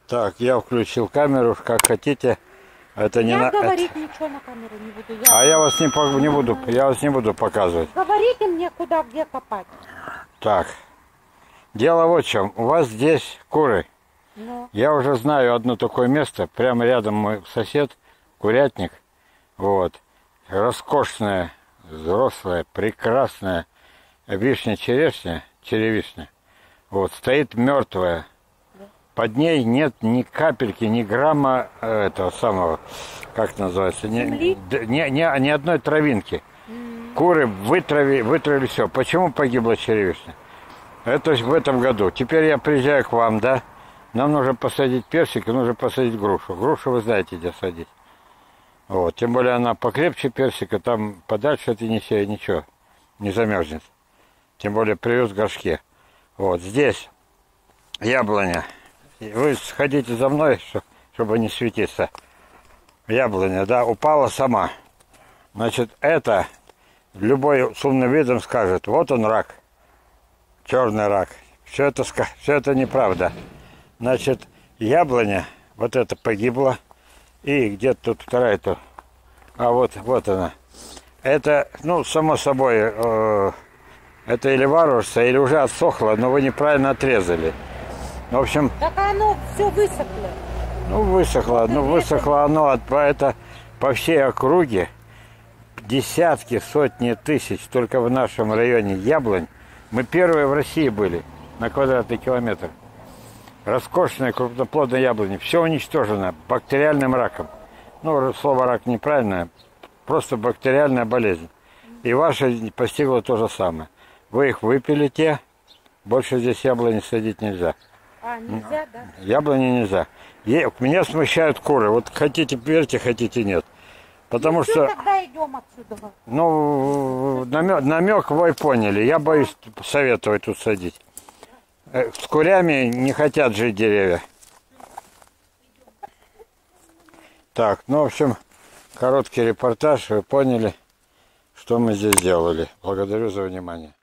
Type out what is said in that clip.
Так, я включил камеру, как хотите. Это не Я на... говорить ничего на камеру не буду. я вас не буду показывать. Говорите мне, куда, где копать. Так, дело вот в чем. У вас здесь куры. Но. Я уже знаю одно такое место. Прямо рядом мой сосед, курятник. Вот. Роскошная, взрослая, прекрасная вишня-черешня, черевишня. Вот, стоит мертвая. Под ней нет ни капельки, ни грамма этого самого, как это называется, ни одной травинки. Куры вытравили все. Почему погибла черевишня? Это в этом году. Теперь я приезжаю к вам, да? Нам нужно посадить персик и нужно посадить грушу. Грушу вы знаете, где садить. Вот. Тем более она покрепче персика, там подальше от Енисея ничего не замерзнет. Тем более привез в горшке. Вот здесь яблоня. Вы сходите за мной, чтобы не светиться. Яблоня, да, упала сама. Значит, это любой с умным видом скажет, вот он рак, черный рак. Все это неправда. Значит, яблоня, вот это погибла. И где-то тут вторая-то. А вот она. Это, ну, само собой, это или варварство, или уже отсохло, но вы неправильно отрезали. В общем... Так оно все высохло. Ну, высохло оно, это по всей округе десятки, сотни тысяч только в нашем районе яблонь. Мы первые в России были на квадратный километр. Роскошные крупноплодные яблони. Все уничтожено бактериальным раком. Ну, слово рак неправильное, просто бактериальная болезнь. И ваша постигла то же самое. Вы их выпилите, больше здесь яблони садить нельзя. А, нельзя, да? Яблони нельзя. Меня смущают куры. Вот хотите верьте, хотите нет. Потому ну, что... Тогда идем отсюда. Ну, намек вы поняли. Я боюсь советовать тут садить. С курями не хотят жить деревья. Так, ну, в общем, короткий репортаж. Вы поняли, что мы здесь делали. Благодарю за внимание.